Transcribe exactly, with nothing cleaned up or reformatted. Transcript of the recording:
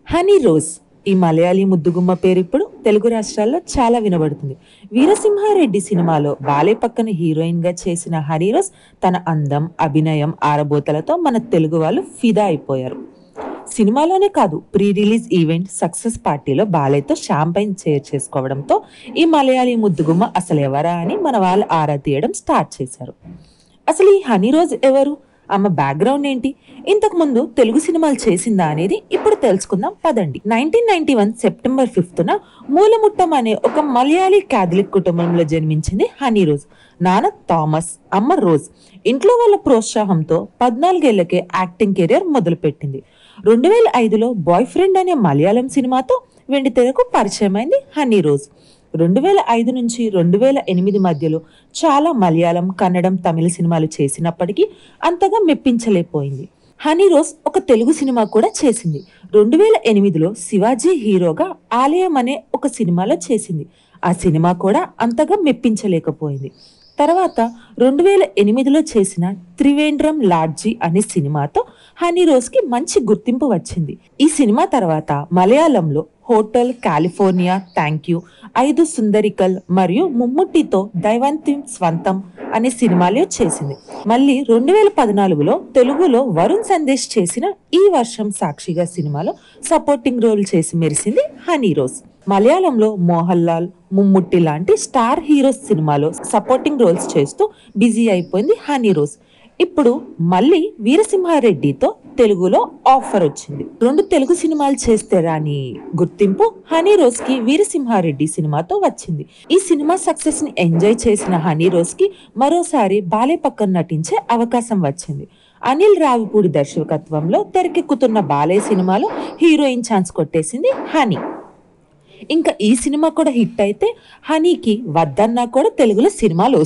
Honey rose ఈ మలయాళీ ముద్దుగుమ్మ పేరు ఇప్పుడు తెలుగు రాష్ట్రాల్లో చాలా వినబడుతుంది. వీరసింహారెడ్డి సినిమాలో బాలే పక్కన హీరోయిన్ గా చేసిన హనీ రోజ్ తన అందం, అభినయం, ఆరబోతలతో మన తెలుగు వాళ్ళు ఫిదా అయిపోయారు. సినిమాలోనే కాదు, ప్రీ రిలీజ్ ఈవెంట్, సక్సెస్ పార్టీలో బాలేతో షాంపైన్ షేర్ చేసుకోవడంతో ఈ మలయాళీ ముద్దుగుమ్మ అసలు ఎవరా అని మన వాళ్ళు ఆరా తీయడం స్టార్ట్ చేశారు. అసలు ఈ హనీ రోజ్ ఎవరు, ఆమె బ్యాక్గ్రౌండ్ ఏంటి, ఇంతకు ముందు తెలుగు సినిమాలు చేసిందా అనేది ఇప్పుడు తెలుసుకుందాం పదండి. నైన్టీన్ నైన్టీ వన్ సెప్టెంబర్ ఫిఫ్త్న మూలముట్టం అనే ఒక మలయాళీ క్యాథలిక్ కుటుంబంలో జన్మించింది హనీ రోజ్. నాన్న థామస్, అమ్మ రోజ్. ఇంట్లో వాళ్ళ ప్రోత్సాహంతో పద్నాలుగేళ్లకే యాక్టింగ్ కెరియర్ మొదలుపెట్టింది. రెండు వేల ఐదులో బాయ్ ఫ్రెండ్ అనే మలయాళం సినిమాతో వెండి తెరకు పరిచయమైంది హనీ రోజ్. రెండు వేల ఐదు నుంచి రెండు వేల ఎనిమిది మధ్యలో చాలా మలయాళం, కన్నడం, తమిళ సినిమాలు చేసినప్పటికీ అంతగా మెప్పించలేకపోయింది. హనీ రోజ్ ఒక తెలుగు సినిమా కూడా చేసింది. రెండు వేల ఎనిమిదిలో శివాజీ హీరోగా ఆలయం అనే ఒక సినిమాలో చేసింది. ఆ సినిమా కూడా అంతగా మెప్పించలేకపోయింది. తర్వాత రెండు వేల ఎనిమిదిలో చేసిన త్రివేంద్రం లాడ్జీ అనే సినిమాతో హనీ రోజ్కి మంచి గుర్తింపు వచ్చింది. ఈ సినిమా తర్వాత మలయాళంలో హోటల్ కాలిఫోర్నియా, థ్యాంక్ యూ, ఐదు సుందరికల్ మరియు ముమ్ముట్టితో దైవంతిం స్వంతం అనే సినిమాలే చేసింది. మళ్ళీ రెండు వేల పద్నాలుగులో తెలుగులో వరుణ్ సందేశ్ చేసిన ఈ వర్షం సాక్షిగా సినిమాలో సపోర్టింగ్ రోల్ చేసి మెరిసింది హనీ రోజ్. మలయాళంలో మోహన్ లాల్, ముమ్ముట్టి లాంటి స్టార్ హీరోస్ సినిమాలో సపోర్టింగ్ రోల్స్ చేస్తూ బిజీ అయిపోయింది హనీ రోజ్. ఇప్పుడు మళ్ళీ వీరసింహారెడ్డితో తెలుగులో ఆఫర్ వచ్చింది. రెండు తెలుగు సినిమాలు చేస్తే రాని గుర్తింపు హనీ రోజ్ కి వీరసింహారెడ్డి సినిమాతో వచ్చింది. ఈ సినిమా సక్సెస్ ని ఎంజాయ్ చేసిన హనీ రోజ్ కి మరోసారి బాలే పక్కన నటించే అవకాశం వచ్చింది. అనిల్ రావిపూడి దర్శకత్వంలో తెరకెక్కుతున్న బాలే సినిమాలో హీరోయిన్ ఛాన్స్ కొట్టేసింది హనీ. ఇంకా ఈ సినిమా కూడా హిట్ అయితే హనీకి వద్దన్నా కూడా తెలుగులో సినిమాలు